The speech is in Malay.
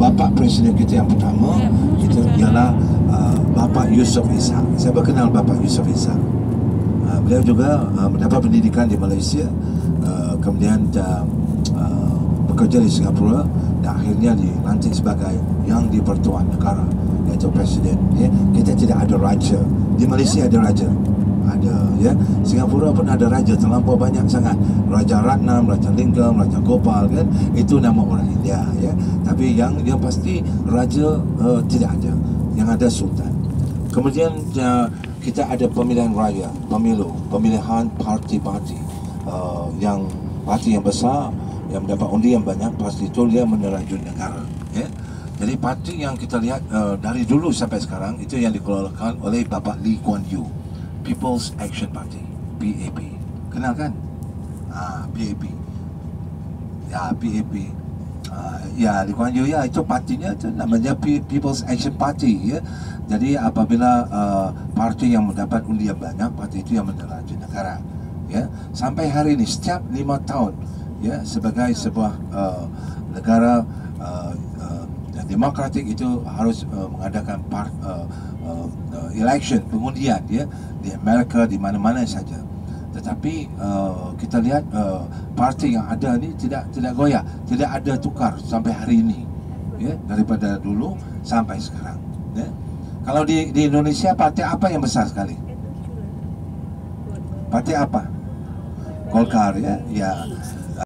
bapa presiden kita yang pertama itu ialah Bapa Yusof Ishak. Siapa kenal Bapa Yusof Ishak? Beliau juga mendapat pendidikan di Malaysia, kemudian bekerja di Singapura dan akhirnya dilantik sebagai yang di-Pertuan Negara, iaitu presiden. Ya. Kita tidak ada raja. Di Malaysia ada raja. Ada, ya. Singapura pun ada raja, terlampau banyak sangat. Raja Ratnam, Raja Lingam, Raja Gopal, kan? Itu nama orang India, ya. Tapi yang pasti raja tidak ada. Yang ada sultan. Kemudian kita ada pemilihan raya, pemilihan parti-parti. Yang parti yang besar, yang mendapat undi yang banyak, pasti itu dia menerajun negara, ya. Jadi parti yang kita lihat dari dulu sampai sekarang itu yang dikelolakan oleh Bapak Lee Kuan Yew, People's Action Party, PAP. Kenal kan? PAP. Ya, PAP. Ya, Lee Kuan Yew, ya, itu partinya itu namanya People's Action Party, ya. Jadi apabila parti yang mendapat undi yang banyak, parti itu yang menerajun negara, ya. Sampai hari ini setiap 5 tahun, ya, sebagai sebuah negara demokratik itu harus mengadakan election, pengundian, ya, di Amerika, di mana-mana saja. Tetapi kita lihat parti yang ada ni tidak goyah, tidak ada tukar sampai hari ini, ya, daripada dulu sampai sekarang, ya. Kalau di Indonesia, parti apa yang besar sekali? Parti apa? Golkar, ya. Ya.